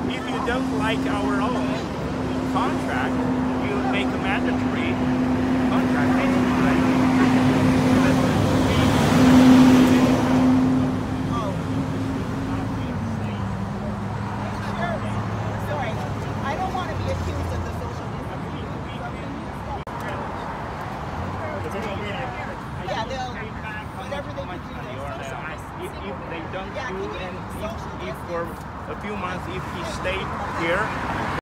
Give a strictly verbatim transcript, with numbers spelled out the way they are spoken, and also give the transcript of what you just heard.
if you don't like our own contract, you make a mandatory contract. If, if they don't do, and if, if for a few months, if he stayed here,